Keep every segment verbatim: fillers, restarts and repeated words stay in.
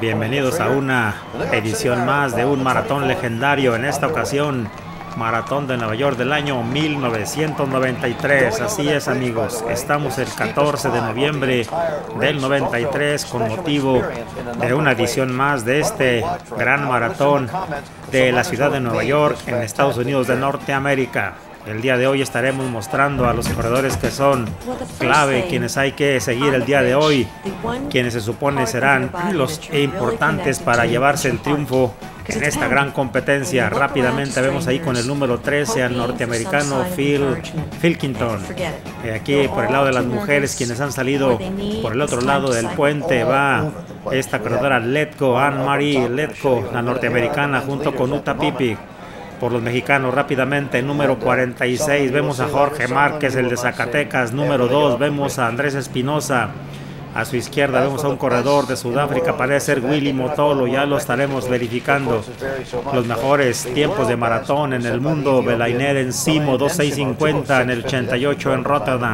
Bienvenidos a una edición más de un maratón legendario. En esta ocasión, Maratón de Nueva York del año mil novecientos noventa y tres. Así es, amigos, estamos el catorce de noviembre del noventa y tres con motivo de una edición más de este gran maratón de la ciudad de Nueva York en Estados Unidos de Norteamérica. El día de hoy estaremos mostrando a los corredores que son clave, quienes hay que seguir el día de hoy, quienes se supone serán los importantes para llevarse el triunfo en esta gran competencia. Rápidamente vemos ahí con el número trece al norteamericano Phil Pilkington. Aquí por el lado de las mujeres, quienes han salido por el otro lado del puente, va esta corredora Letko, Anne-Marie Letko, la norteamericana, junto con Uta Pippig. Por los mexicanos, rápidamente, número cuarenta y seis, vemos a Jorge Márquez, el de Zacatecas. Número dos, vemos a Andrés Espinosa. A su izquierda vemos a un corredor de Sudáfrica, parece ser Willy Motolo, ya lo estaremos verificando. Los mejores tiempos de maratón en el mundo: Belainer en Simo, dos seis cincuenta, en el ochenta y ocho en Rotterdam.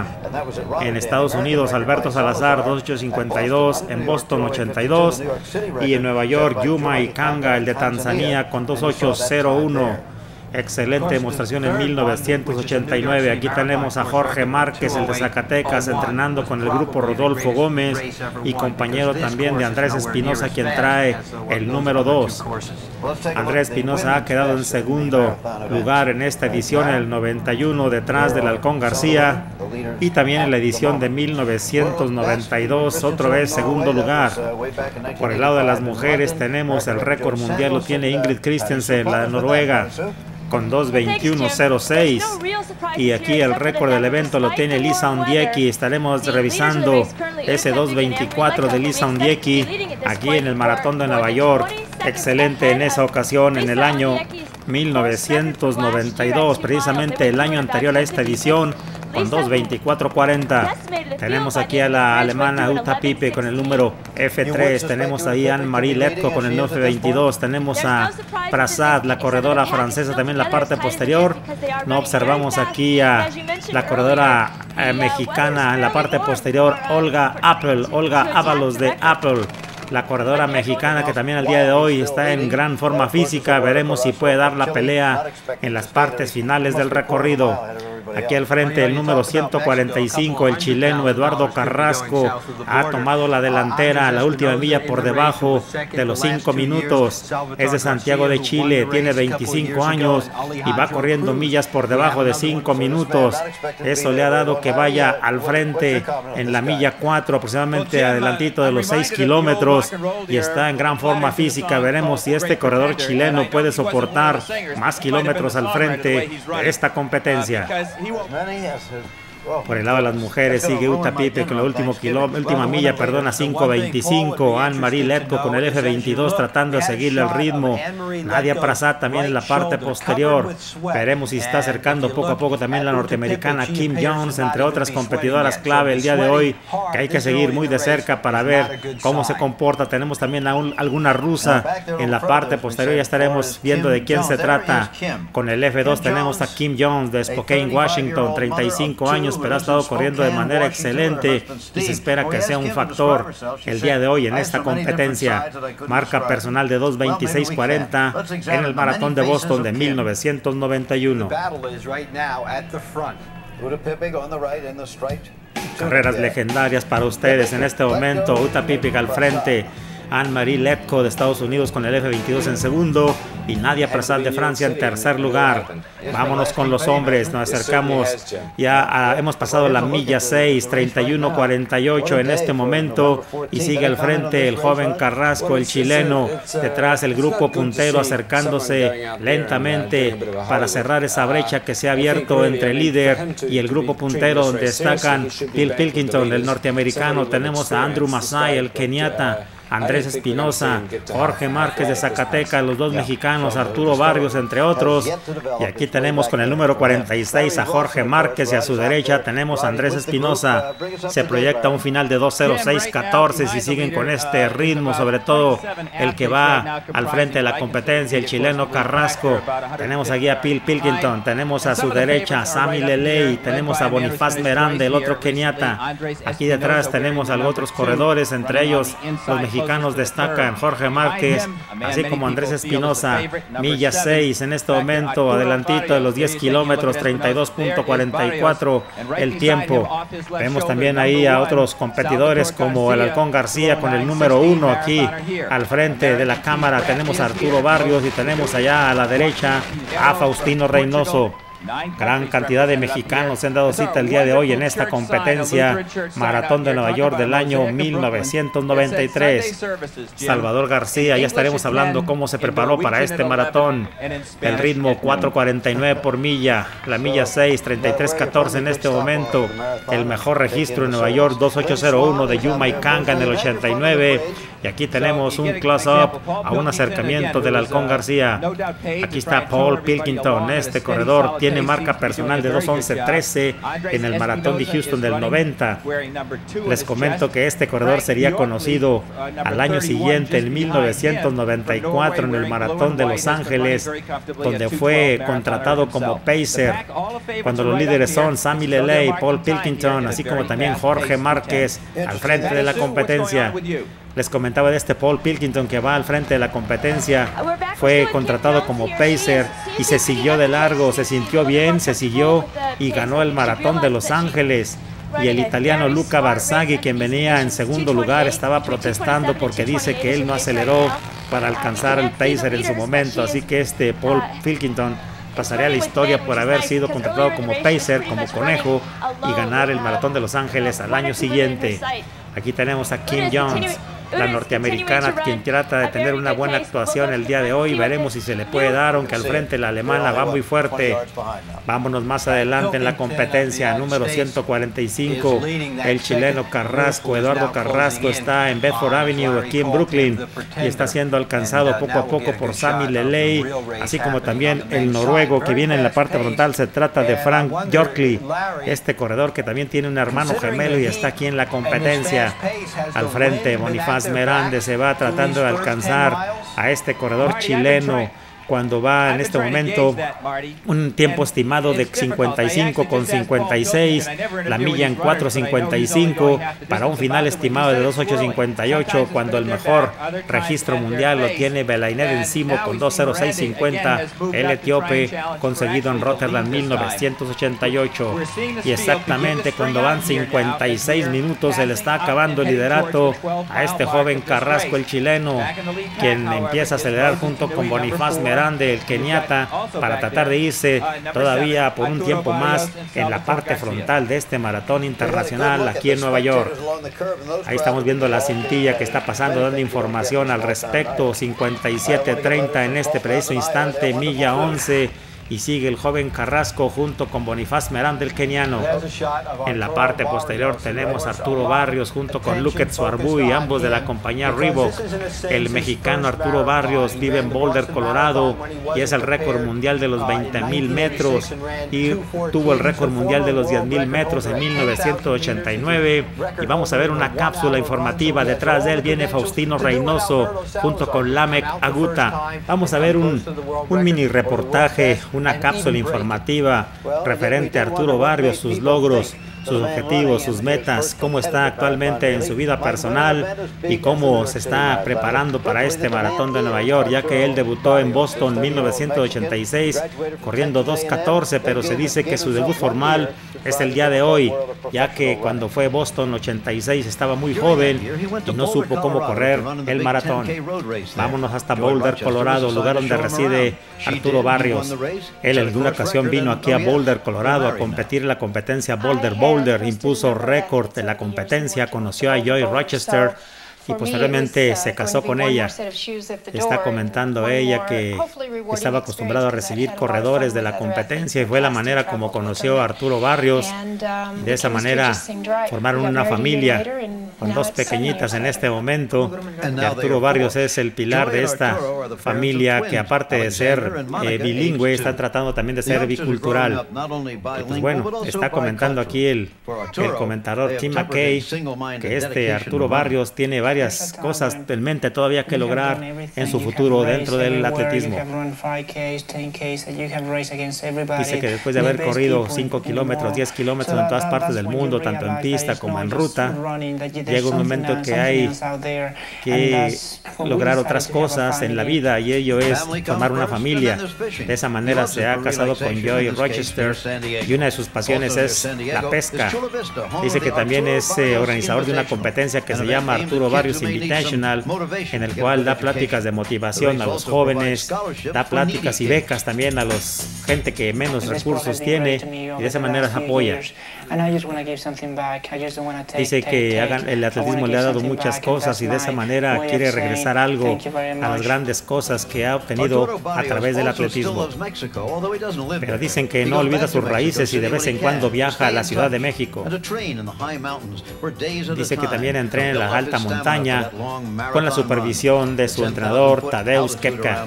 En Estados Unidos, Alberto Salazar, dos ocho cincuenta y dos, en Boston ochenta y dos, y en Nueva York, Juma Ikanga, el de Tanzania, con dos ocho cero uno. Excelente demostración en mil novecientos ochenta y nueve. Aquí tenemos a Jorge Márquez, el de Zacatecas, entrenando con el grupo Rodolfo Gómez y compañero también de Andrés Espinosa, quien trae el número dos. Andrés Espinosa ha quedado en segundo lugar en esta edición, en el noventa y uno, detrás del Halcón García, y también en la edición de mil novecientos noventa y dos, otra vez segundo lugar. Por el lado de las mujeres tenemos el récord mundial, lo tiene Ingrid Christensen, la de Noruega, con dos veintiuno cero seis, y aquí el récord del evento lo tiene Lisa Ondieki. Estaremos revisando ese dos veinticuatro de Lisa Ondieki aquí en el Maratón de Nueva York. Excelente en esa ocasión, en el año mil novecientos noventa y dos, precisamente el año anterior a esta edición, con dos veinticuatro cuarenta. Tenemos aquí a la alemana Uta Pippig con el número F tres. Tenemos ahí a Anne-Marie Letko con el F veintidós. Tenemos a Prasad, la corredora francesa, también en la parte posterior. No observamos aquí a la corredora eh, mexicana en la parte posterior, Olga Apple, Olga Ábalos de Apple, la corredora mexicana, que también al día de hoy está en gran forma física. Veremos si puede dar la pelea en las partes finales del recorrido. Aquí al frente el número ciento cuarenta y cinco, el chileno Eduardo Carrasco, ha tomado la delantera, la última milla por debajo de los cinco minutos. Es de Santiago de Chile, tiene veinticinco años y va corriendo millas por debajo de cinco minutos. Eso le ha dado que vaya al frente en la milla cuatro, aproximadamente adelantito de los seis kilómetros, y está en gran forma física. Veremos si este corredor chileno puede soportar más kilómetros al frente de esta competencia. Por el lado de las mujeres sigue Uta Pippig con la última, última milla, perdón, a cinco veinticinco. Anne-Marie Letko con el F veintidós tratando de seguirle el ritmo. Nadia Prasad también en la parte posterior. Veremos si está acercando poco a poco también la norteamericana Kim Jones, entre otras competidoras clave el día de hoy, que hay que seguir muy de cerca para ver cómo se comporta. Tenemos también a un, alguna rusa en la parte posterior, ya estaremos viendo de quién se trata. Con el F dos tenemos a Kim Jones de Spokane, Washington, treinta y cinco años, pero ha estado corriendo de manera excelente y se espera que sea un factor el día de hoy en esta competencia. Marca personal de dos veintiséis cuarenta en el Maratón de Boston de mil novecientos noventa y uno. Carreras legendarias para ustedes en este momento. Uta Pippig al frente, Anne-Marie Letko de Estados Unidos con el F veintidós en segundo y Nadia Prasad de Francia en tercer lugar. Vámonos con los hombres, nos acercamos, ya a, hemos pasado la milla seis, treinta y uno cuarenta y ocho en este momento, y sigue al frente el joven Carrasco, el chileno, detrás el grupo puntero acercándose lentamente para cerrar esa brecha que se ha abierto entre el líder y el grupo puntero, donde destacan Phil Pilkington, el norteamericano. Tenemos a Andrew Masai, el keniata, Andrés Espinosa, Jorge Márquez de Zacatecas, los dos mexicanos, Arturo Barrios, entre otros. Y aquí tenemos con el número cuarenta y seis a Jorge Márquez, y a su derecha tenemos a Andrés Espinosa. Se proyecta un final de dos cero seis catorce si siguen con este ritmo, sobre todo el que va al frente de la competencia, el chileno Carrasco. Tenemos aquí a Phil Pilkington, tenemos a su derecha a Sami Lelei, tenemos a Bonifaz Merande, el otro keniata. Aquí detrás tenemos a los otros corredores, entre ellos los mexicanos mexicanos destacan Jorge Márquez, así como Andrés Espinosa, milla seis en este momento, adelantito de los diez kilómetros, treinta y dos punto cuarenta y cuatro el tiempo. Vemos también ahí a otros competidores como el Halcón García con el número uno aquí al frente de la cámara. Tenemos a Arturo Barrios y tenemos allá a la derecha a Faustino Reynoso. Gran cantidad de mexicanos se han dado cita el día de hoy en esta competencia Maratón de Nueva York del año mil novecientos noventa y tres. Salvador García, ya estaremos hablando cómo se preparó para este maratón. El ritmo cuatro cuarenta y nueve por milla, la milla seis, treinta y tres catorce en este momento. El mejor registro en Nueva York, dos ocho cero uno de Yuma Ikanga en el ochenta y nueve. Y aquí tenemos un close-up a un acercamiento del Halcón García. Aquí está Paul Pilkington, este corredor tiene marca personal de dos once trece en el maratón de Houston del noventa. Les comento que este corredor sería conocido al año siguiente, en mil novecientos noventa y cuatro, en el maratón de Los Ángeles, donde fue contratado como pacer, cuando los líderes son Sammy Leley, Paul Pilkington, así como también Jorge Márquez al frente de la competencia. Les comentaba de este Paul Pilkington que va al frente de la competencia. Fue contratado como pacer y se siguió de largo, se sintió bien, se siguió y ganó el maratón de Los Ángeles. Y el italiano Luca Barzaghi, quien venía en segundo lugar, estaba protestando porque dice que él no aceleró para alcanzar el pacer en su momento. Así que este Paul Pilkington pasaría a la historia por haber sido contratado como pacer, como conejo, y ganar el maratón de Los Ángeles al año siguiente. Aquí tenemos a Kim Jones, la norteamericana, quien trata de tener una buena actuación el día de hoy. Veremos si se le puede dar, aunque al frente la alemana va muy fuerte. Vámonos más adelante en la competencia, número ciento cuarenta y cinco, el chileno Carrasco, Eduardo Carrasco, está en Bedford Avenue, aquí en Brooklyn, y está siendo alcanzado poco a poco por Sammy Leley, así como también el noruego que viene en la parte frontal. Se trata de Frank Björkli, este corredor que también tiene un hermano gemelo y está aquí en la competencia. Al frente, Bonifaz Merande se va tratando de alcanzar a este corredor chileno, cuando va en este momento un tiempo estimado de cincuenta y cinco con cincuenta y seis, la milla en cuatro cincuenta y cinco, para un final estimado de dos ocho cincuenta y ocho, cuando el mejor registro mundial lo tiene Belainet Encimo con dos cero seis cincuenta, el etíope, conseguido en Rotterdam mil novecientos ochenta y ocho. Y exactamente cuando van cincuenta y seis minutos se le está acabando el liderato a este joven Carrasco, el chileno, quien empieza a acelerar junto con Bonifaz Merande, el keniata, para tratar de irse todavía por un tiempo más en la parte frontal de este maratón internacional aquí en Nueva York. Ahí estamos viendo la cintilla que está pasando, dando información al respecto. Cincuenta y siete treinta en este preciso instante, milla once. Y sigue el joven Carrasco junto con Bonifaz Merande, el keniano. En la parte posterior tenemos a Arturo Barrios junto con Luket Suarbuy, ambos de la compañía Reebok. El mexicano Arturo Barrios vive en Boulder, Colorado, y es el récord mundial de los veinte mil metros, y tuvo el récord mundial de los diez mil metros en mil novecientos ochenta y nueve. Y vamos a ver una cápsula informativa. Detrás de él viene Faustino Reynoso junto con Lamek Aguta. Vamos a ver un, un mini reportaje, una cápsula informativa referente a Arturo Barrios, sus logros, sus objetivos, sus metas, cómo está actualmente en su vida personal y cómo se está preparando para este maratón de Nueva York, ya que él debutó en Boston en mil novecientos ochenta y seis corriendo dos catorce, pero se dice que su debut formal es el día de hoy, ya que cuando fue Boston ochenta y seis estaba muy joven y no supo cómo correr el maratón. Vámonos hasta Boulder, Colorado, lugar donde reside Arturo Barrios. Él en una ocasión vino aquí a Boulder, Colorado, a competir en la competencia Boulder Bowl. Impuso récord de la competencia, conoció a Joy Rochester y posteriormente se casó con ella. Está comentando ella que estaba acostumbrado a recibir corredores de la competencia y fue la manera como conoció a Arturo Barrios. De esa manera formaron una familia con dos pequeñitas en este momento. Y Arturo Barrios es el pilar de esta familia, que aparte de ser eh, bilingüe, está tratando también de ser bicultural. Y pues bueno, está comentando aquí el, el comentador Tim McKay que este Arturo Barrios tiene varios varias cosas en mente todavía que lograr en su futuro dentro del atletismo. Dice que después de haber corrido cinco kilómetros, diez kilómetros en todas partes del mundo, tanto en pista como en ruta, llega un momento que hay que lograr otras cosas en la vida, y ello es formar una familia. De esa manera se ha casado con Joy Rochester, y una de sus pasiones es la pesca. Dice que también es eh, organizador de una competencia que se llama Arturo Barrios Invitational, en el cual da pláticas de motivación a los jóvenes, da pláticas y becas también a los gente que menos recursos tiene, y de esa manera se apoya. Dice que hagan, el atletismo le ha dado muchas cosas, y de esa manera quiere regresar algo a las grandes cosas que ha obtenido a través del atletismo. Pero dicen que no olvida sus raíces y de vez en cuando viaja a la Ciudad de México. Dice que también entrena en la alta montaña con la supervisión de su entrenador Tadeusz Kepka.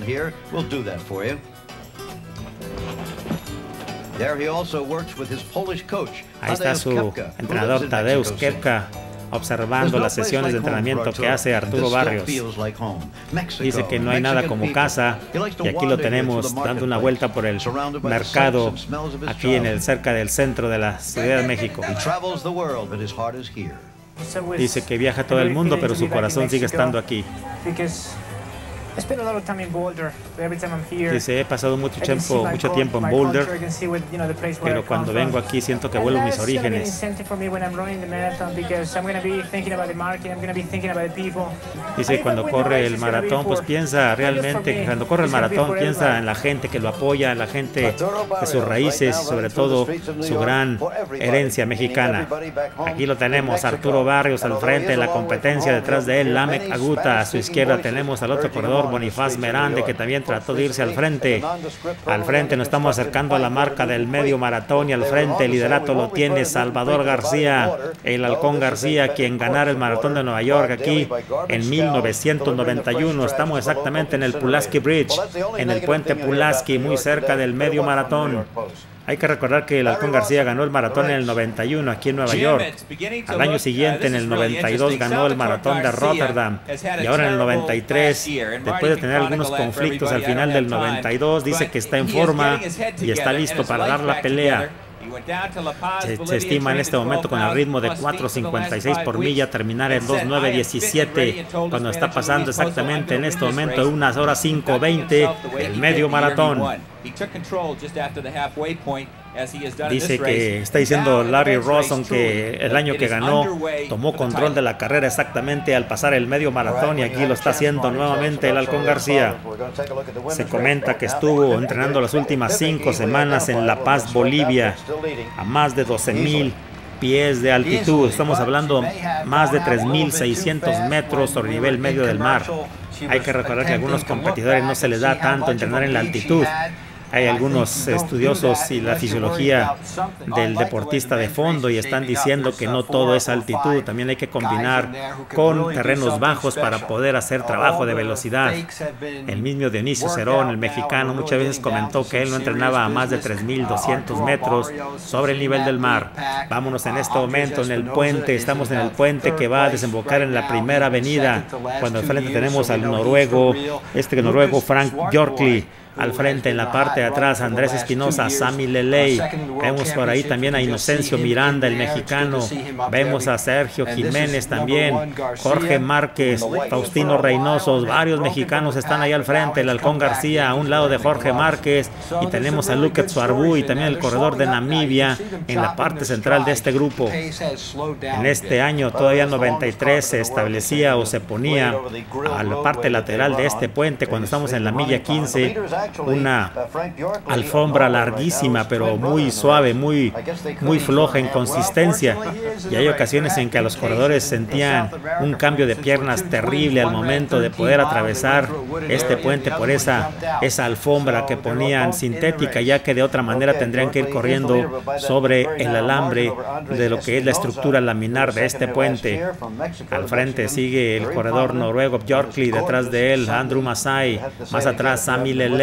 Ahí está su entrenador Tadeusz Kepka observando las sesiones de entrenamiento que hace Arturo Barrios. Dice que no hay nada como casa, y aquí lo tenemos dando una vuelta por el mercado aquí en el cerca del centro de la Ciudad de México. Dice que viaja a todo el mundo, pero su corazón sigue estando aquí. Dice, he pasado mucho tiempo, mucho tiempo en Boulder, pero cuando vengo aquí siento que vuelvo a mis orígenes. Dice que cuando corre el maratón, pues piensa realmente, cuando corre el maratón, piensa en la gente que lo apoya, en la gente de sus raíces, sobre todo su gran herencia mexicana. Aquí lo tenemos, Arturo Barrios al frente de la competencia, detrás de él Lamek Aguta, a su izquierda tenemos al otro corredor Bonifaz Merande, que también trató de irse al frente. Al frente nos estamos acercando a la marca del medio maratón, y al frente el liderato lo tiene Salvador García, el Halcón García, quien ganara el maratón de Nueva York aquí en mil novecientos noventa y uno. Estamos exactamente en el Pulaski Bridge, en el puente Pulaski, muy cerca del medio maratón. Hay que recordar que el Halcón García ganó el maratón en el noventa y uno aquí en Nueva York. Al año siguiente, en el noventa y dos, ganó el maratón de Rotterdam. Y ahora en el noventa y tres, después de tener algunos conflictos al final del noventa y dos, dice que está en forma y está listo para dar la pelea. Se, se estima en este momento con el ritmo de cuatro cincuenta y seis por milla terminar en dos nueve diecisiete, cuando está pasando exactamente en este momento en unas horas cinco veinte el medio maratón. Dice que está diciendo Larry Rawson que el año que ganó tomó control de la carrera exactamente al pasar el medio maratón, y aquí lo está haciendo nuevamente el Halcón García. Se comenta que estuvo entrenando las últimas cinco semanas en La Paz, Bolivia, a más de doce mil pies de altitud. Estamos hablando más de tres mil seiscientos metros sobre nivel medio del mar. Hay que recordar que a algunos competidores no se les da tanto entrenar en la altitud. Hay algunos estudiosos y la fisiología del deportista de fondo, y están diciendo que no todo es altitud, también hay que combinar con terrenos bajos para poder hacer trabajo de velocidad. El mismo Dionisio Cerón, el mexicano, muchas veces comentó que él no entrenaba a más de tres mil doscientos metros sobre el nivel del mar. Vámonos en este momento en el puente, estamos en el puente que va a desembocar en la primera avenida, cuando al frente tenemos al noruego, este noruego Frank Björkli. Al frente, en la parte de atrás, Andrés Espinosa, Sami Lelei. Vemos por ahí también a Inocencio Miranda, el mexicano. Vemos a Sergio Jiménez también, Jorge Márquez, Faustino Reynoso. Varios mexicanos están ahí al frente. El Halcón García a un lado de Jorge Márquez. Y tenemos a Luket Suarbu y también el corredor de Namibia en la parte central de este grupo. En este año, todavía en noventa y tres, se establecía o se ponía a la parte lateral de este puente, cuando estamos en la milla quince, una alfombra larguísima, pero muy suave, muy, muy floja en consistencia. Y hay ocasiones en que a los corredores sentían un cambio de piernas terrible al momento de poder atravesar este puente por esa, esa alfombra que ponían sintética, ya que de otra manera tendrían que ir corriendo sobre el alambre de lo que es la estructura laminar de este puente. Al frente sigue el corredor noruego Björkli, detrás de él Andrew Masai, más atrás Sami Lelei.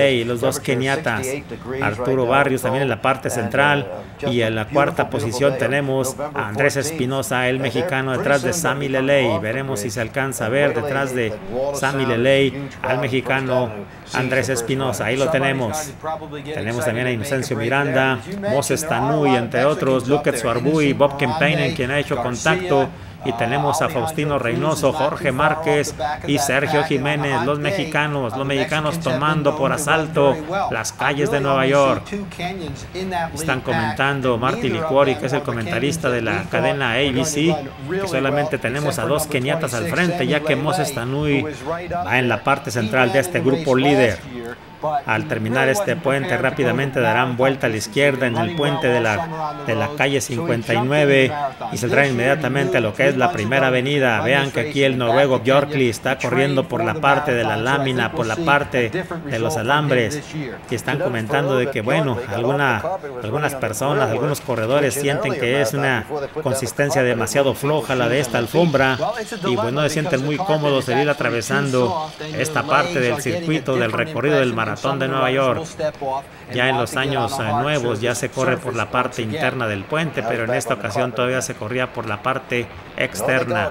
Ley, los dos keniatas. Arturo Barrios también en la parte central. Y en la cuarta posición tenemos a Andrés Espinosa, el mexicano, detrás de Sammy Leley. Veremos si se alcanza a ver detrás de Sammy Leley al mexicano Andrés Espinosa. Ahí lo tenemos. Tenemos también a Inocencio Miranda, Moses Tanui, entre otros, Luquet Suarbui, Bob Kempainen, quien ha hecho contacto. Y tenemos a Faustino Reynoso, Jorge Márquez y Sergio Jiménez, los mexicanos, los mexicanos tomando por asalto las calles de Nueva York. Están comentando Marty Licuori, que es el comentarista de la cadena A B C, que solamente tenemos a dos keniatas al frente, ya que Moses Tanui va en la parte central de este grupo líder. Al terminar este puente rápidamente darán vuelta a la izquierda en el puente de la, de la calle cincuenta y nueve y saldrán inmediatamente a lo que es la primera avenida. Vean que aquí el noruego Björkli está corriendo por la parte de la lámina, por la parte de los alambres, y están comentando de que bueno, alguna, algunas personas, algunos corredores sienten que es una consistencia demasiado floja la de esta alfombra y pues no se sienten muy cómodos el ir atravesando esta parte del circuito del recorrido del maratón de Nueva York. Ya en los años uh, nuevos ya se corre por la parte interna del puente, pero en esta ocasión todavía se corría por la parte externa.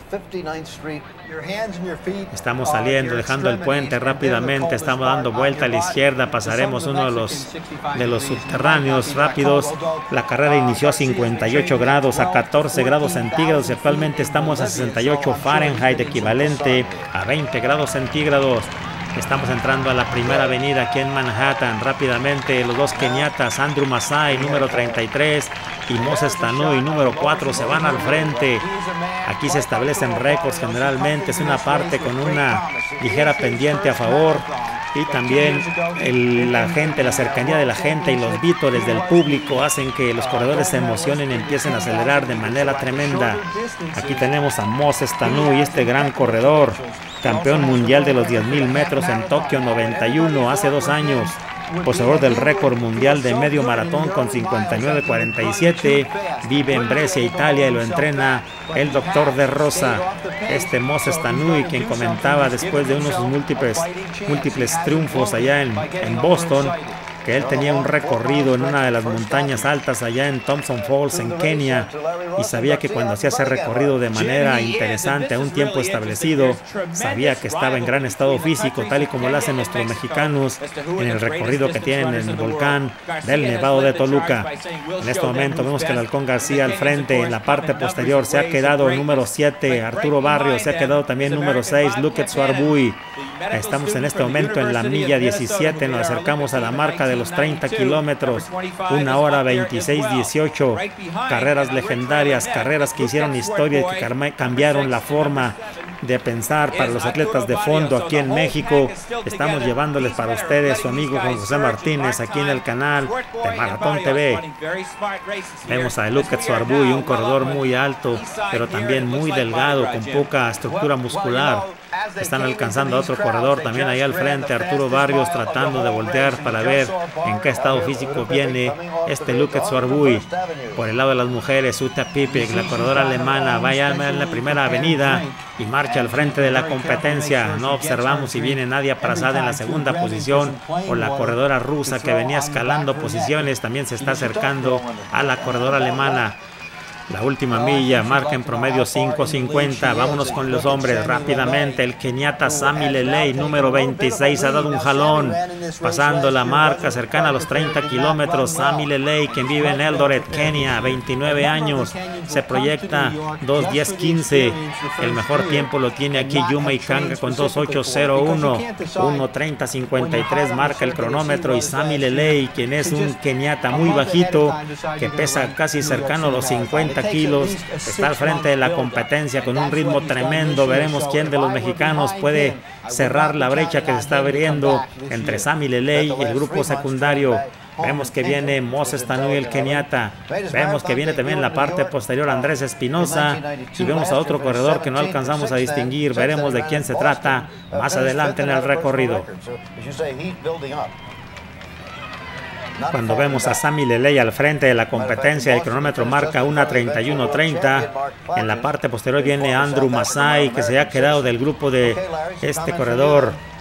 Estamos saliendo, dejando el puente rápidamente, estamos dando vuelta a la izquierda, pasaremos uno de los, de los subterráneos rápidos. La carrera inició a cincuenta y ocho grados, a catorce grados centígrados, y actualmente estamos a sesenta y ocho Fahrenheit, equivalente a veinte grados centígrados. Estamos entrando a la primera avenida aquí en Manhattan. Rápidamente los dos keniatas, Andrew Masai, número treinta y tres, y Moses Tanui, número cuatro, se van al frente. Aquí se establecen récords generalmente. Es una parte con una ligera pendiente a favor. Y también el, la gente, la cercanía de la gente y los vítores del público hacen que los corredores se emocionen y empiecen a acelerar de manera tremenda. Aquí tenemos a Moses Tanui, este gran corredor, campeón mundial de los diez mil metros en Tokio noventa y uno, hace dos años. Poseedor del récord mundial de medio maratón con cincuenta y nueve cuarenta y siete, vive en Brescia, Italia, y lo entrena el doctor De Rosa. Este Moses Tanui, quien comentaba después de unos múltiples, múltiples triunfos allá en, en Boston, que él tenía un recorrido en una de las montañas altas allá en Thompson Falls, en Kenia, y sabía que cuando hacía ese recorrido de manera interesante a un tiempo establecido, sabía que estaba en gran estado físico, tal y como lo hacen nuestros mexicanos en el recorrido que tienen en el volcán del Nevado de Toluca. En este momento vemos que el Halcón García al frente, en la parte posterior se ha quedado el número siete, Arturo Barrios, se ha quedado también número seis, Luquet Suarbui. Estamos en este momento en la milla diecisiete, nos acercamos a la marca de los treinta kilómetros, una hora veintiséis dieciocho, carreras legendarias, carreras que hicieron historia y que cambiaron la forma de pensar para los atletas de fondo aquí en México. Estamos llevándoles para ustedes su amigo Juan José Martínez aquí en el canal de Maratón T V. Vemos a Luquet Suarbui, un corredor muy alto, pero también muy delgado, con poca estructura muscular. Están alcanzando a otro corredor también ahí al frente, Arturo Barrios, tratando de voltear para ver en qué estado físico viene este Luquet Suarbui. Por el lado de las mujeres, Uta Pipik, la corredora alemana, vaya en la primera avenida y marcha al frente de la competencia. No observamos si viene Nadia Prasad en la segunda posición o la corredora rusa, que venía escalando posiciones, también se está acercando a la corredora alemana. La última milla marca en promedio cinco cincuenta. Vámonos con los hombres rápidamente. El keniata Sammy Leley, número veintiséis, ha dado un jalón, pasando la marca cercana a los treinta kilómetros. Sammy Leley, quien vive en Eldoret, Kenia, veintinueve años, se proyecta dos diez quince. El mejor tiempo lo tiene aquí Yuma Ikanga con dos ocho cero uno. uno treinta cincuenta y tres marca el cronómetro. Y Sammy Leley, quien es un keniata muy bajito, que pesa casi cercano a los cincuenta kilos, está al frente de la competencia con un ritmo tremendo. Veremos quién de los mexicanos puede cerrar la brecha que se está abriendo entre Sammy Leley y el grupo secundario. Vemos que viene Moses Tanui, el keniata. Vemos que viene también en la parte posterior Andrés Espinosa. Y vemos a otro corredor que no alcanzamos a distinguir. Veremos de quién se trata más adelante en el recorrido. Cuando vemos a Sammy Leley al frente de la competencia, el cronómetro marca una treinta y uno treinta. En la parte posterior viene Andrew Masai, que se ha quedado del grupo de este corredor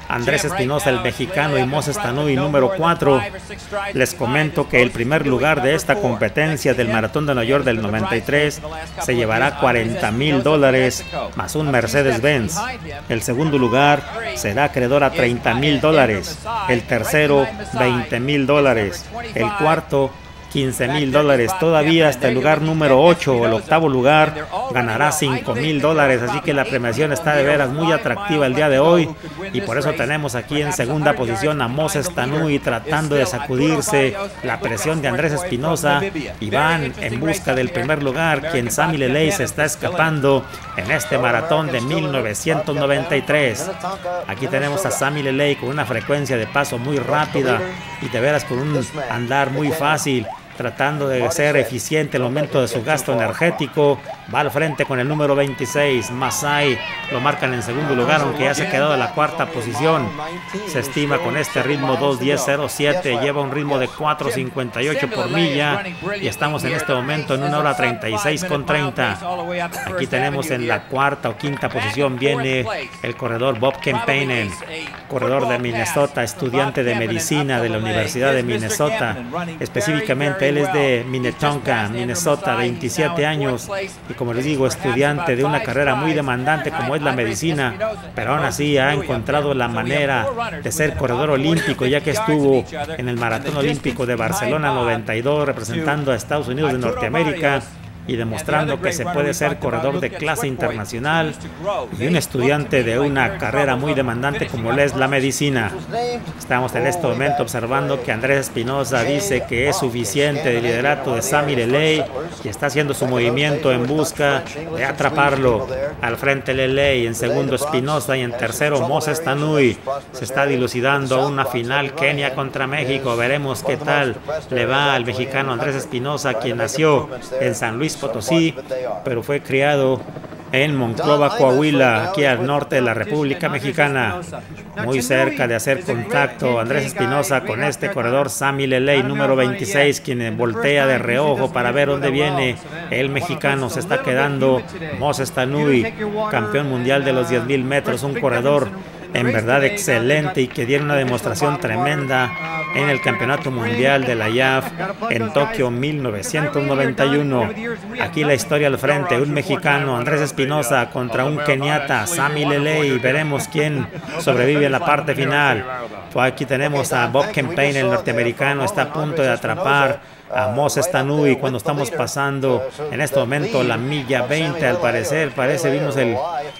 Andrés Espinosa, el mexicano, y Moses Tanui, número cuatro. Les comento que el primer lugar de esta competencia del Maratón de Nueva York del noventa y tres se llevará cuarenta mil dólares más un Mercedes-Benz. El segundo lugar será acreedor a treinta mil dólares. El tercero, veinte mil dólares. El cuarto, quince mil dólares. Todavía hasta el lugar número ocho, el octavo lugar, ganará cinco mil dólares. Así que la premiación está de veras muy atractiva el día de hoy. Y por eso tenemos aquí en segunda posición a Moses Tanui tratando de sacudirse la presión de Andrés Espinosa. Y van en busca del primer lugar, quien Sammy Leley se está escapando en este maratón de mil novecientos noventa y tres. Aquí tenemos a Sammy Leley con una frecuencia de paso muy rápida y de veras con un andar muy fácil, tratando de ser eficiente en el momento de su gasto energético. Va al frente con el número veintiséis, Masai, lo marcan en segundo lugar, aunque ya se ha quedado en la cuarta posición. Se estima con este ritmo dos diez cero siete, lleva un ritmo de cuatro cincuenta y ocho por milla y estamos en este momento en una hora treinta y seis con treinta. Aquí tenemos en la cuarta o quinta posición viene el corredor Bob Kempainen, corredor de Minnesota, estudiante de medicina de la Universidad de Minnesota. Específicamente él es de Minnetonka, Minnesota, veintisiete años, y como les digo, estudiante de una carrera muy demandante como es la medicina, pero aún así ha encontrado la manera de ser corredor olímpico, ya que estuvo en el Maratón Olímpico de Barcelona noventa y dos representando a Estados Unidos de Norteamérica y demostrando que se puede ser corredor de clase internacional y un estudiante de una carrera muy demandante como es la medicina. Estamos en este momento observando que Andrés Espinosa dice que es suficiente el liderato de Sammy Leley y está haciendo su movimiento en busca de atraparlo. Al frente Leley, en segundo Espinosa y en tercero Moses Tanui. Se está dilucidando una final Kenia contra México. Veremos qué tal le va al mexicano Andrés Espinosa, quien nació en San Luis Potosí, pero fue criado en Monclova, Coahuila, aquí al norte de la República Mexicana. Muy cerca de hacer contacto Andrés Espinosa con este corredor Sammy Leley, número veintiséis, quien voltea de reojo para ver dónde viene el mexicano. Se está quedando Moses Tanui, campeón mundial de los diez mil metros, un corredor en verdad excelente y que dieron una demostración tremenda en el Campeonato Mundial de la I A F en Tokio mil novecientos noventa y uno. Aquí la historia al frente, un mexicano, Andrés Espinosa, contra un keniata, Sammy Leley. Veremos quién sobrevive en la parte final. Pues aquí tenemos a Bob Kempainen, el norteamericano, está a punto de atrapar a Moses Tanui cuando estamos pasando en este momento la milla veinte. Al parecer, parece, vimos el,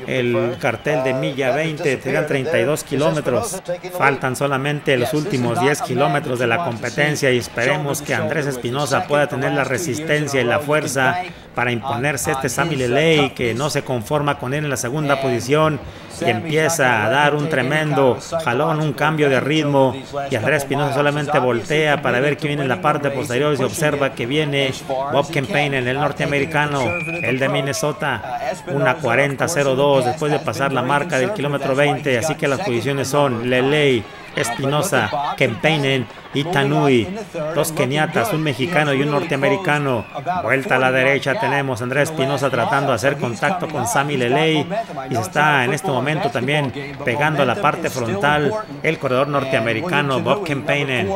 el cartel de milla veinte, tiran treinta y dos kilómetros. Faltan solamente los últimos diez kilómetros de la competencia y esperemos que Andrés Espinosa pueda tener la resistencia y la fuerza para imponerse este Sammy Leley, que no se conforma con él en la segunda posición y empieza a dar un tremendo jalón, un cambio de ritmo, y Andrés Espinosa solamente voltea para ver quién viene en la parte posterior y se observa que viene Bob Kempainen, el norteamericano, el de Minnesota, una cuarenta cero dos después de pasar la marca del kilómetro veinte. Así que las posiciones son Leley, Espinosa, Kempainen y Tanui, dos keniatas, un mexicano y un norteamericano. Vuelta a la derecha tenemos a Andrés Espinosa tratando de hacer contacto con Sammy Leley y se está en este momento también pegando a la parte frontal el corredor norteamericano Bob Kempainen.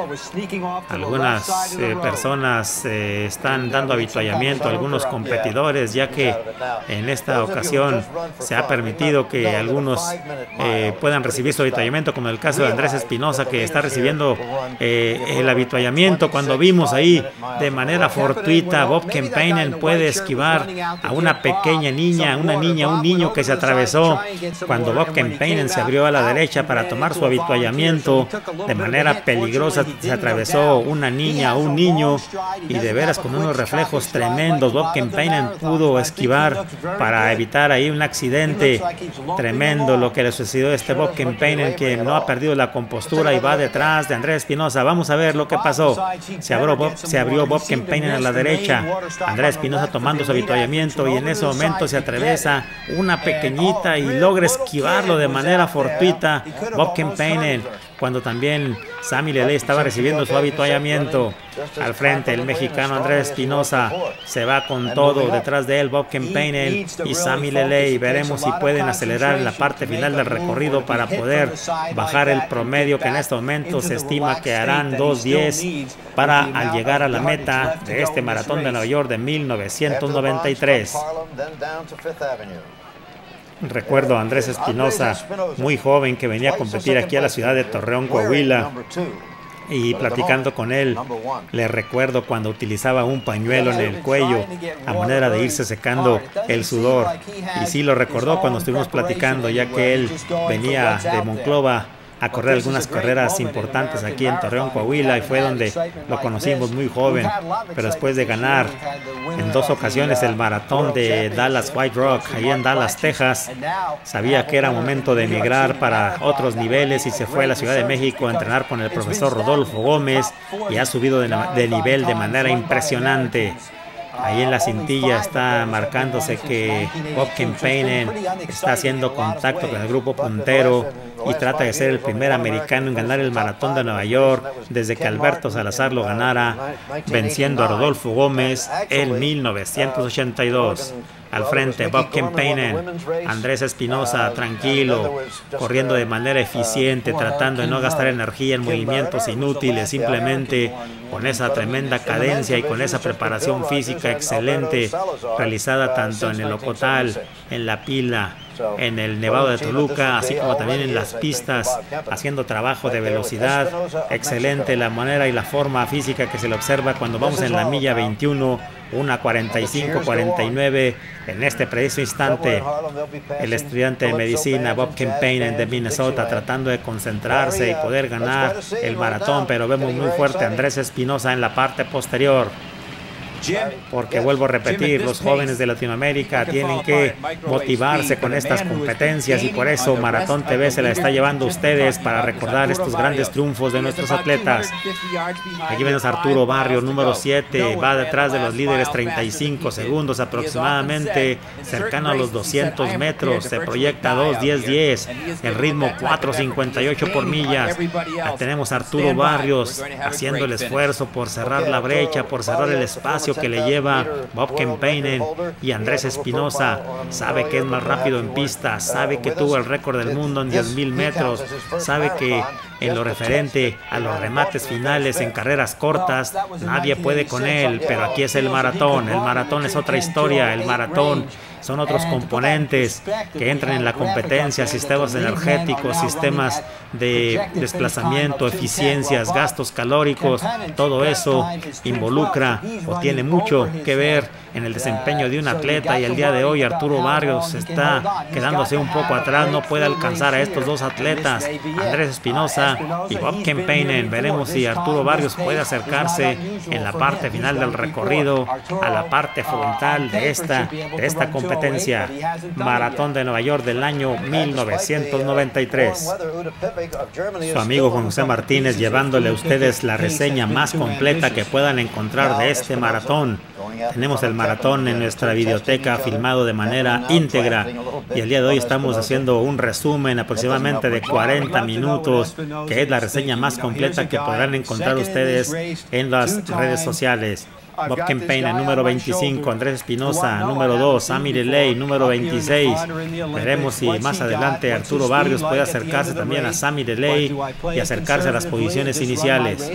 Algunas eh, personas eh, están dando avituallamiento a algunos competidores, ya que en esta ocasión se ha permitido que algunos eh, puedan recibir su avituallamiento, como en el caso de Andrés Espinosa, que está recibiendo eh, el avituallamiento. Cuando vimos ahí de manera fortuita Bob Kempainen puede esquivar a una pequeña niña, una niña, un niño que se atravesó. Cuando Bob Kempainen se abrió a la derecha para tomar su avituallamiento, de manera peligrosa se atravesó una niña, un niño, y de veras con unos reflejos tremendos Bob Kempainen pudo esquivar para evitar ahí un accidente tremendo. Lo que le sucedió a este Bob Kempainen, que no ha perdido la compostura y va detrás de Andrés Espinosa. Vamos a ver lo que pasó. Se abrió Bob, se abrió Bob Kempainen a la derecha, Andrés Espinosa tomando su avituallamiento, y en ese momento se atraviesa una pequeñita y logra esquivarlo de manera fortuita Bob Kempainen. cuando también Sammy Leley estaba recibiendo su avituallamiento. Al frente, el mexicano Andrés Espinosa se va con todo. Detrás de él, Bob Kempainen y Sammy Leley. Veremos si pueden acelerar en la parte final del recorrido para poder bajar el promedio, que en este momento se estima que harán dos diez para al llegar a la meta de este maratón de Nueva York de mil novecientos noventa y tres. Recuerdo a Andrés Espinosa, muy joven, que venía a competir aquí a la ciudad de Torreón, Coahuila. Y platicando con él, le recuerdo cuando utilizaba un pañuelo en el cuello a manera de irse secando el sudor. Y sí lo recordó cuando estuvimos platicando, ya que él venía de Monclova a correr algunas carreras importantes aquí en Torreón, Coahuila, y fue donde lo conocimos muy joven. Pero después de ganar en dos ocasiones el maratón de Dallas White Rock, ahí en Dallas, Texas, sabía que era momento de emigrar para otros niveles y se fue a la Ciudad de México a entrenar con el profesor Rodolfo Gómez, y ha subido de, de nivel de manera impresionante. Ahí en la cintilla está marcándose que Bob Kempainen está haciendo contacto con el grupo puntero y trata de ser el primer americano en ganar el maratón de Nueva York desde que Alberto Salazar lo ganara, venciendo a Rodolfo Gómez en mil novecientos ochenta y dos. Al frente, Bob Kempainen, Andrés Espinosa, tranquilo, corriendo de manera eficiente, tratando de no gastar energía en movimientos inútiles, simplemente con esa tremenda cadencia y con esa preparación física excelente, realizada tanto en el Ocotal, en la Pila, en el Nevado de Toluca, así como también en las pistas, haciendo trabajo de velocidad. Excelente la manera y la forma física que se le observa cuando vamos en la milla veintiuno, una cuarenta y cinco cuarenta y nueve. En este preciso instante, el estudiante de medicina Bob Kempainen de Minnesota tratando de concentrarse y poder ganar el maratón, pero vemos muy fuerte a Andrés Espinosa en la parte posterior. Porque vuelvo a repetir, los jóvenes de Latinoamérica tienen que motivarse con estas competencias, y por eso Maratón T V se la está llevando a ustedes para recordar estos grandes triunfos de nuestros atletas. Aquí vemos a Arturo Barrios, número siete, va detrás de los líderes treinta y cinco segundos aproximadamente, cercano a los doscientos metros, se proyecta dos diez diez, el ritmo cuatro cincuenta y ocho por millas. Ahí tenemos a Arturo Barrios haciendo el esfuerzo por cerrar la brecha, por cerrar el espacio que le lleva Bob Kempainen, y Andrés Espinosa sabe que es más rápido en pista, sabe que tuvo el récord del mundo en diez mil metros, sabe que en lo referente a los remates finales en carreras cortas nadie puede con él, pero aquí es el maratón. El maratón es otra historia, el maratón son otros componentes que entran en la competencia, sistemas energéticos, sistemas de desplazamiento, eficiencias, gastos calóricos. Todo eso involucra o tiene mucho que ver en el desempeño de un atleta, y el día de hoy Arturo Barrios está quedándose un poco atrás, no puede alcanzar a estos dos atletas, Andrés Espinosa y Bob Kempainen. Veremos si Arturo Barrios puede acercarse en la parte final del recorrido a la parte frontal de esta, de esta competencia. Maratón de Nueva York del año mil novecientos noventa y tres. Su amigo Juan José Martínez llevándole a ustedes la reseña más completa que puedan encontrar de este maratón. Tenemos el maratón en nuestra videoteca filmado de manera íntegra, y el día de hoy estamos haciendo un resumen aproximadamente de cuarenta minutos, que es la reseña más completa que podrán encontrar ustedes en las redes sociales. Bob Kempainen, número veinticinco, Andrés Espinosa, número dos, Sammy Leley, número veintiséis. Veremos si más adelante Arturo Barrios puede acercarse también a Sammy Leley y acercarse a las posiciones iniciales.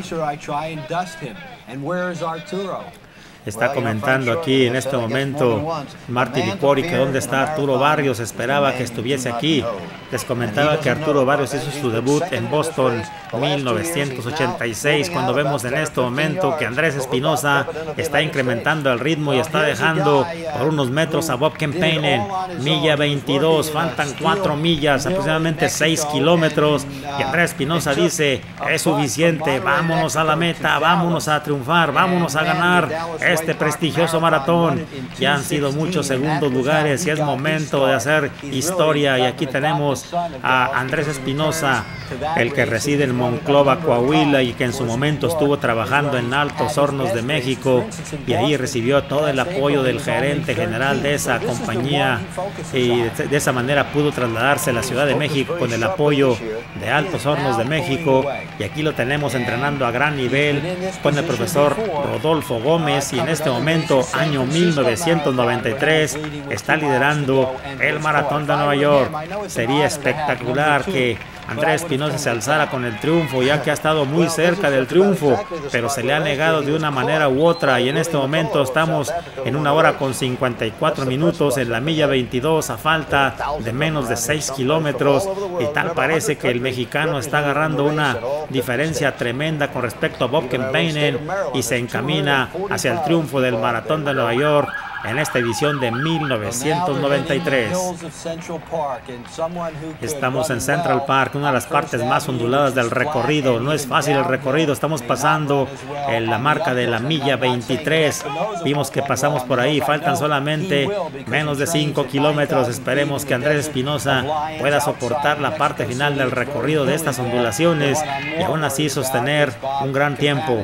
Está comentando aquí en este momento Marty Licori que dónde está Arturo Barrios, esperaba que estuviese aquí. Les comentaba que Arturo Barrios hizo su debut en Boston mil novecientos ochenta y seis, cuando vemos en este momento que Andrés Espinosa está incrementando el ritmo y está dejando por unos metros a Bob Kempainen. Milla veintidós, faltan cuatro millas, aproximadamente seis kilómetros, y Andrés Espinosa dice, es suficiente, vámonos a la meta, vámonos a triunfar, vámonos a ganar este prestigioso maratón. Ya han sido muchos segundos lugares y es momento de hacer historia. Y aquí tenemos a Andrés Espinosa, el que reside en Monclova, Coahuila, y que en su momento estuvo trabajando en Altos Hornos de México, y ahí recibió todo el apoyo del gerente general de esa compañía, y de esa manera pudo trasladarse a la Ciudad de México con el apoyo de Altos Hornos de México. Y aquí lo tenemos entrenando a gran nivel con el profesor Rodolfo Gómez, y en este momento, año mil novecientos noventa y tres, está liderando el maratón de Nueva York. Sería espectacular que Andrés Espinosa se alzara con el triunfo, ya que ha estado muy cerca del triunfo, pero se le ha negado de una manera u otra, y en este momento estamos en una hora con cincuenta y cuatro minutos en la milla veintidós, a falta de menos de seis kilómetros, y tal parece que el mexicano está agarrando una diferencia tremenda con respecto a Bob Kempainen y se encamina hacia el triunfo del maratón de Nueva York en esta edición de mil novecientos noventa y tres. Estamos en Central Park, una de las partes más onduladas del recorrido. No es fácil el recorrido, estamos pasando en la marca de la milla veintitrés. Vimos que pasamos por ahí, faltan solamente menos de cinco kilómetros. Esperemos que Andrés Espinosa pueda soportar la parte final del recorrido de estas ondulaciones y aún así sostener un gran tiempo.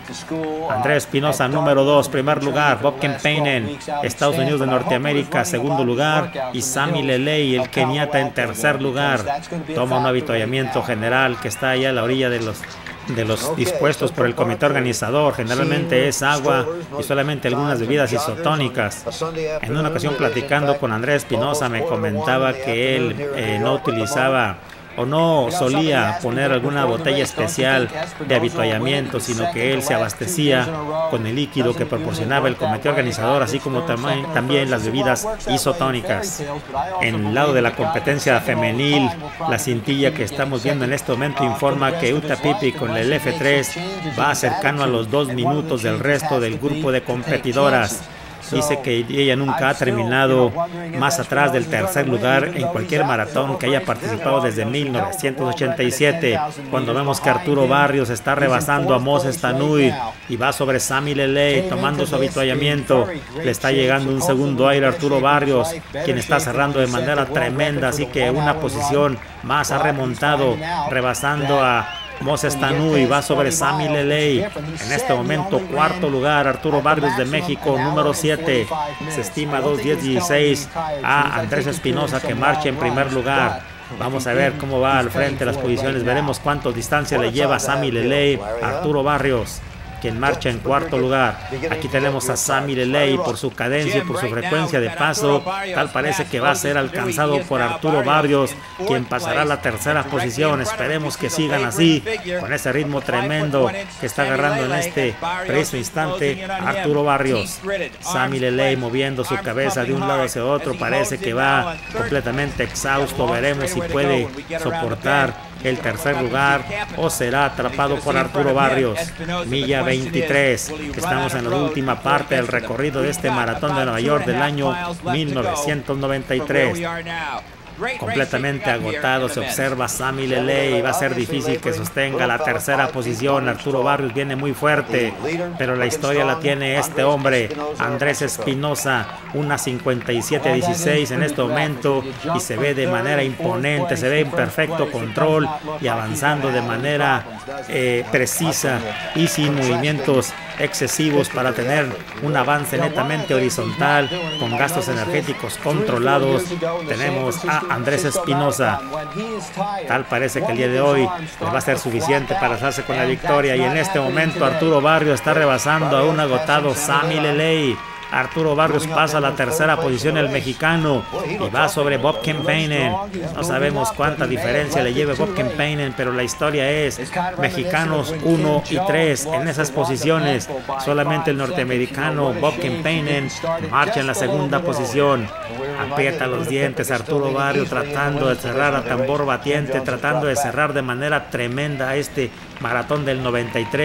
Andrés Espinosa, número dos, primer lugar. Bob Kempainen, Estados Unidos de Norteamérica, segundo lugar, y Sami Lelei, el keniata, en tercer lugar. Toma un avituallamiento general que está allá a la orilla de los de los dispuestos por el comité organizador. Generalmente es agua y solamente algunas bebidas isotónicas. En una ocasión, platicando con Andrés Espinosa, me comentaba que él eh, no utilizaba o no solía poner alguna botella especial de avituallamiento, sino que él se abastecía con el líquido que proporcionaba el comité organizador, así como tam también las bebidas isotónicas. En el lado de la competencia femenil, la cintilla que estamos viendo en este momento informa que Uta Pipi con el F tres va cercano a los dos minutos del resto del grupo de competidoras. Dice que ella nunca ha terminado más atrás del tercer lugar en cualquier maratón que haya participado desde mil novecientos ochenta y siete. Cuando vemos que Arturo Barrios está rebasando a Moses Tanui y va sobre Sami Lelei tomando su avituallamiento, le está llegando un segundo aire a Arturo Barrios, quien está cerrando de manera tremenda, así que una posición más ha remontado, rebasando a Moses Tanui, va sobre Sami Lelei. En este momento, cuarto lugar, Arturo Barrios de México, número siete. Se estima dos diez dieciséis a Andrés Espinosa, que marcha en primer lugar. Vamos a ver cómo va al frente las posiciones. Veremos cuánto distancia le lleva Sami Lelei a Arturo Barrios, quien marcha en cuarto lugar. Aquí tenemos a Sami Lelei. Por su cadencia y por su frecuencia de paso, tal parece que va a ser alcanzado por Arturo Barrios, quien pasará a la tercera posición. Esperemos que sigan así, con ese ritmo tremendo que está agarrando en este preciso instante Arturo Barrios. Sami Lelei moviendo su cabeza de un lado hacia otro, parece que va completamente exhausto. Veremos si puede soportar el tercer lugar o será atrapado por Arturo Barrios. Milla veintitrés, estamos en la última parte del recorrido de este maratón de Nueva York del año mil novecientos noventa y tres. Completamente agotado se observa Sami Lelei. Va a ser difícil que sostenga la tercera posición. Arturo Barrios viene muy fuerte, pero la historia la tiene este hombre, Andrés Espinosa, una cincuenta y siete dieciséis en este momento, y se ve de manera imponente, se ve en perfecto control y avanzando de manera eh, precisa y sin movimientos excesivos para tener un avance netamente horizontal con gastos energéticos controlados. Tenemos a Andrés Espinosa. Tal parece que el día de hoy le va a ser suficiente para hacerse con la victoria, y en este momento Arturo Barrios está rebasando a un agotado Sami Lelei. Arturo Barrios pasa a la tercera posición, el mexicano, y va sobre Bob Kempainen. No sabemos cuánta diferencia le lleve Bob Kempainen, pero la historia es mexicanos uno y tres en esas posiciones. Solamente el norteamericano Bob Kempainen marcha en la segunda posición. Aprieta los dientes Arturo Barrios, tratando de cerrar a tambor batiente, tratando de cerrar de manera tremenda este maratón del noventa y tres,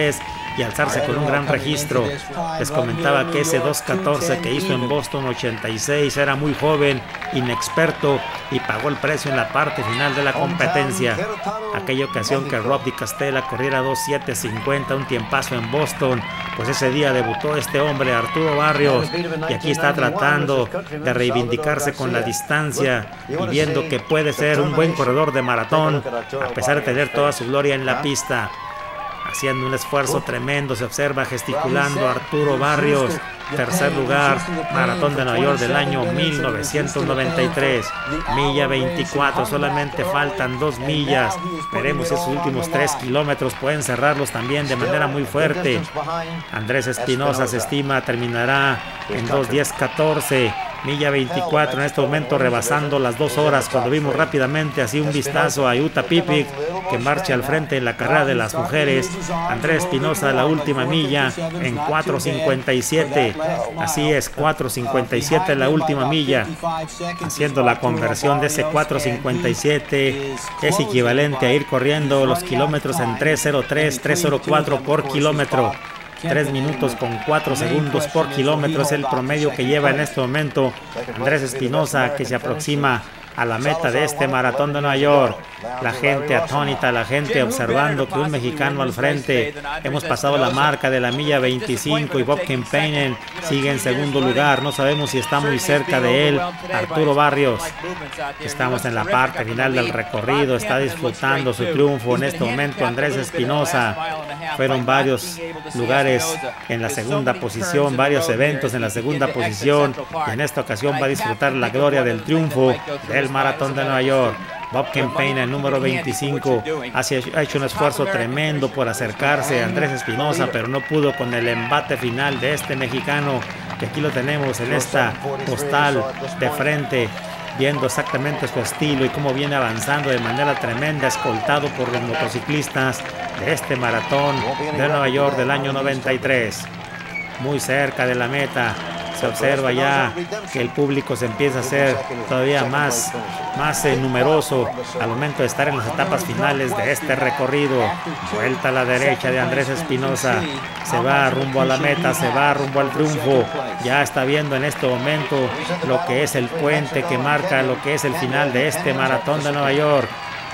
y alzarse con un gran registro. Les comentaba que ese dos catorce que hizo en Boston ochenta y seis era muy joven, inexperto, y pagó el precio en la parte final de la competencia. Aquella ocasión que Rob Di Castella corriera dos siete cincuenta, un tiempazo en Boston, pues ese día debutó este hombre, Arturo Barrios, y aquí está tratando de reivindicarse con la distancia y viendo que puede ser un buen corredor de maratón, a pesar de tener toda su gloria en la pista. Haciendo un esfuerzo tremendo, se observa gesticulando Arturo Barrios. Tercer lugar, Maratón de Nueva York del año mil novecientos noventa y tres. Milla veinticuatro, solamente faltan dos millas. Veremos si esos últimos tres kilómetros pueden cerrarlos también de manera muy fuerte. Andrés Espinosa se estima terminará en dos diez catorce. Milla veinticuatro en este momento rebasando las dos horas, cuando vimos rápidamente así un vistazo a Jutta Pipik, que marcha al frente en la carrera de las mujeres. Andrés Espinosa la última milla en cuatro cincuenta y siete. Así es, cuatro cincuenta y siete la última milla. Haciendo la conversión de ese cuatro cincuenta y siete es equivalente a ir corriendo los kilómetros en tres cero tres, tres cero cuatro por kilómetro. tres minutos con cuatro segundos por kilómetro es el promedio que lleva en este momento Andrés Espinosa, que se aproxima a la meta de este Maratón de Nueva York. La gente atónita, la gente observando que un mexicano al frente. Hemos pasado la marca de la milla veinticinco y Bob Kempainen sigue en segundo lugar. No sabemos si está muy cerca de él Arturo Barrios. Estamos en la parte final del recorrido, está disfrutando su triunfo en este momento Andrés Espinosa. Fueron varios lugares en la segunda posición, varios eventos en la segunda posición, y en esta ocasión va a disfrutar la gloria del triunfo del Maratón de Nueva York. Bob Kempainen, número veinticinco, ha hecho un esfuerzo tremendo por acercarse a Andrés Espinosa, pero no pudo con el embate final de este mexicano, que aquí lo tenemos en esta postal de frente, viendo exactamente su estilo y cómo viene avanzando de manera tremenda, escoltado por los motociclistas de este Maratón de Nueva York del año noventa y tres. Muy cerca de la meta, se observa ya que el público se empieza a hacer todavía más, más eh, numeroso al momento de estar en las etapas finales de este recorrido. Vuelta a la derecha de Andrés Espinosa, se va rumbo a la meta, se va rumbo al triunfo. Ya está viendo en este momento lo que es el puente que marca lo que es el final de este Maratón de Nueva York.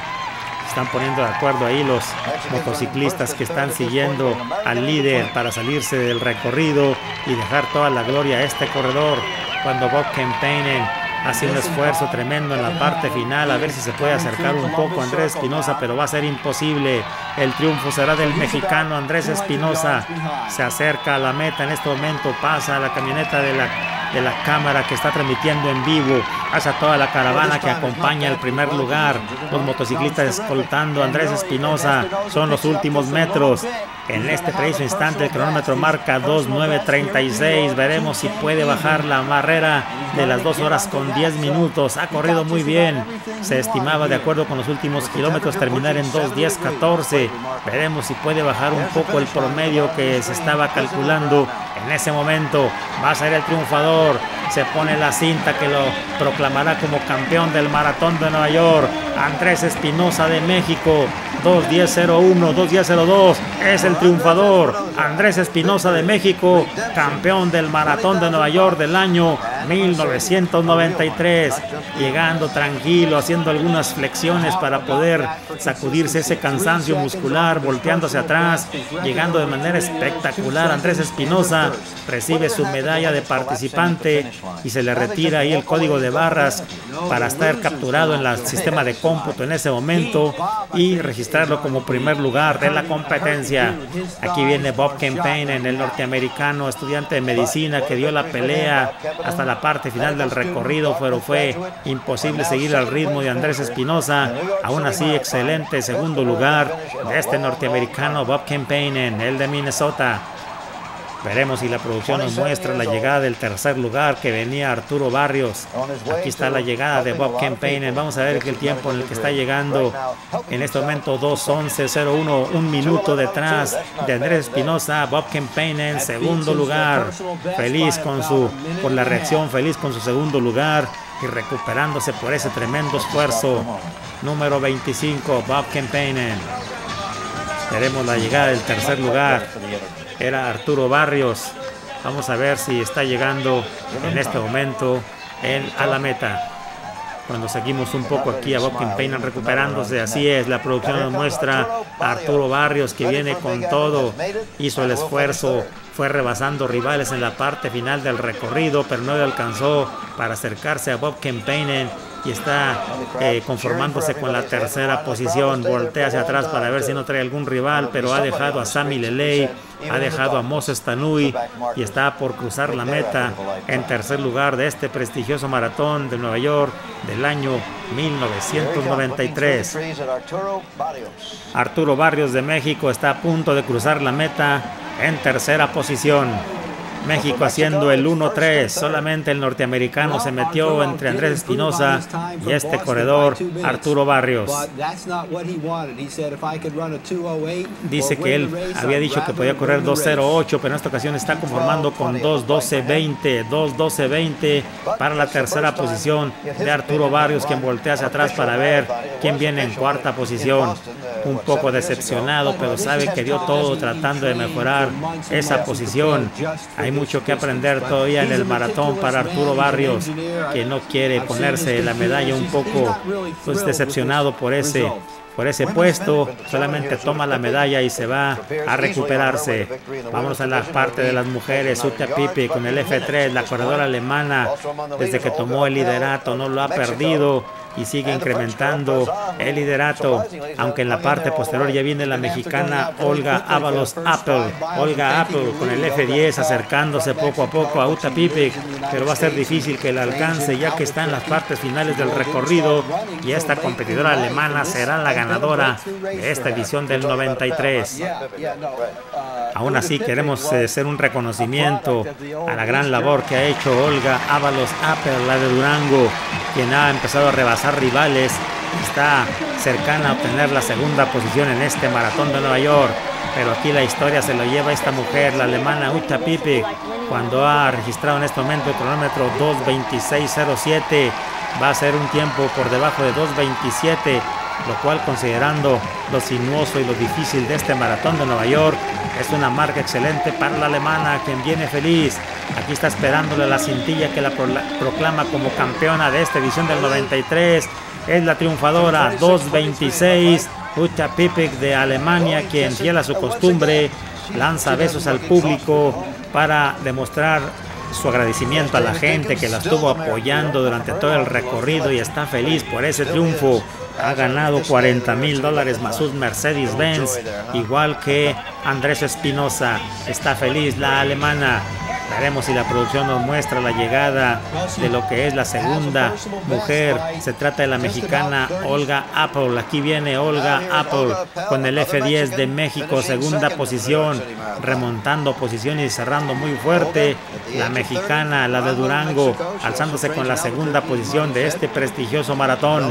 Están poniendo de acuerdo ahí los motociclistas que están siguiendo al líder para salirse del recorrido y dejar toda la gloria a este corredor, cuando Bob Kempainen hace un esfuerzo tremendo en la parte final a ver si se puede acercar un poco a Andrés Espinosa, pero va a ser imposible. El triunfo será del mexicano Andrés Espinosa. Se acerca a la meta en este momento, pasa a la camioneta de la de la cámara que está transmitiendo en vivo, hacia toda la caravana que acompaña el primer lugar. Los motociclistas escoltando a Andrés Espinosa, son los últimos metros. En este preciso instante el cronómetro marca dos nueve treinta y seis. Veremos si puede bajar la barrera de las dos horas con diez minutos. Ha corrido muy bien. Se estimaba, de acuerdo con los últimos kilómetros, terminar en dos diez catorce. Veremos si puede bajar un poco el promedio que se estaba calculando. En ese momento va a ser el triunfador. Se pone la cinta que lo proclamará como campeón del Maratón de Nueva York. Andrés Espinosa de México, dos diez cero uno, dos diez cero dos, es el triunfador. Andrés Espinosa de México, campeón del Maratón de Nueva York del año mil novecientos noventa y tres. Llegando tranquilo, haciendo algunas flexiones para poder sacudirse ese cansancio muscular, volteándose atrás, llegando de manera espectacular. Andrés Espinosa recibe su medalla de participante y se le retira ahí el código de barras para estar capturado en el sistema de cómputo en ese momento y registrarlo como primer lugar de la competencia. Aquí viene Bob Kempainen, el norteamericano estudiante de medicina que dio la pelea hasta la parte final del recorrido, pero fue imposible seguir al ritmo de Andrés Espinosa. Aún así, excelente segundo lugar de este norteamericano Bob Kempainen, el de Minnesota. Veremos si la producción nos muestra la llegada del tercer lugar, que venía Arturo Barrios. Aquí está la llegada de Bob Kempainen. Vamos a ver que el tiempo en el que está llegando en este momento, dos once cero uno, un minuto detrás de Andrés Espinosa. Bob Kempainen, segundo lugar. Feliz con su, por la reacción, feliz con su segundo lugar y recuperándose por ese tremendo esfuerzo. Número veinticinco, Bob Kempainen. Veremos la llegada del tercer lugar. Era Arturo Barrios. Vamos a ver si está llegando en este momento en, a la meta. Cuando seguimos un poco aquí a Bob Kempainen recuperándose, así es, la producción nos muestra a Arturo Barrios que viene con todo, hizo el esfuerzo, fue rebasando rivales en la parte final del recorrido, pero no le alcanzó para acercarse a Bob Kempainen y está eh, conformándose con la tercera posición. Voltea hacia atrás para ver si no trae algún rival, pero ha dejado a Sami Lelei, ha dejado a Moses Tanui y está por cruzar la meta en tercer lugar de este prestigioso maratón de Nueva York del año mil novecientos noventa y tres. Arturo Barrios de México está a punto de cruzar la meta en tercera posición. México haciendo el uno tres, solamente el norteamericano se metió entre Andrés Espinosa y este corredor Arturo Barrios. Dice que él había dicho que podía correr dos cero ocho, pero en esta ocasión está conformando con dos doce veinte, dos doce veinte para la tercera posición de Arturo Barrios, quien voltea hacia atrás para ver quién viene en cuarta posición. Un poco decepcionado, pero sabe que dio todo tratando de mejorar esa posición. Hay mucho que aprender todavía en el maratón para Arturo Barrios, que no quiere ponerse la medalla, un poco pues, decepcionado por ese, por ese puesto. Solamente toma la medalla y se va a recuperarse. Vamos a la parte de las mujeres. Uta Pippig con el F tres, la corredora alemana, desde que tomó el liderato no lo ha perdido y sigue incrementando el liderato, aunque en la parte posterior ya viene la mexicana Olga Ábalos Apple. Olga Apple con el F diez acercándose poco a poco a Uta Pippig, pero va a ser difícil que la alcance ya que está en las partes finales del recorrido y esta competidora alemana será la ganadora de esta edición del noventa y tres. Aún así queremos eh, hacer un reconocimiento a la gran labor que ha hecho Olga Ábalos Apple, la de Durango, quien ha empezado a rebasar rivales, está cercana a obtener la segunda posición en este maratón de Nueva York, pero aquí la historia se lo lleva esta mujer, la alemana Uta Pippig, cuando ha registrado en este momento el cronómetro dos veintiséis cero siete, va a ser un tiempo por debajo de dos veintisiete, lo cual, considerando lo sinuoso y lo difícil de este maratón de Nueva York, es una marca excelente para la alemana, quien viene feliz. Aquí está esperándole la cintilla que la proclama como campeona de esta edición del noventa y tres. Es la triunfadora, dos veintiséis, Uta Pippig de Alemania, quien, fiel a su costumbre, lanza besos al público para demostrar su agradecimiento a la gente que la estuvo apoyando durante todo el recorrido y está feliz por ese triunfo. Ha ganado cuarenta mil dólares más un Mercedes-Benz, igual que Andrés Espinosa. Está feliz la alemana. Veremos si la producción nos muestra la llegada de lo que es la segunda mujer. Se trata de la mexicana Olga Apple. Aquí viene Olga Apple con el F diez de México, segunda posición, remontando posición y cerrando muy fuerte. La mexicana, la de Durango, alzándose con la segunda posición de este prestigioso maratón.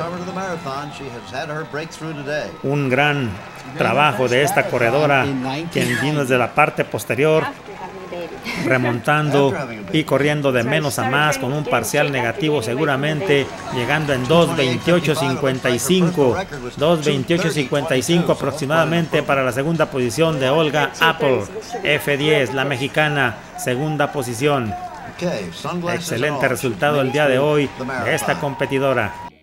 Un gran trabajo de esta corredora, quien vino desde la parte posterior, remontando y corriendo de menos a más con un parcial negativo seguramente, llegando en dos veintiocho cincuenta y cinco, dos veintiocho cincuenta y cinco aproximadamente para la segunda posición de Olga Apple. F diez, la mexicana, segunda posición. Excelente resultado el día de hoy de esta competidora.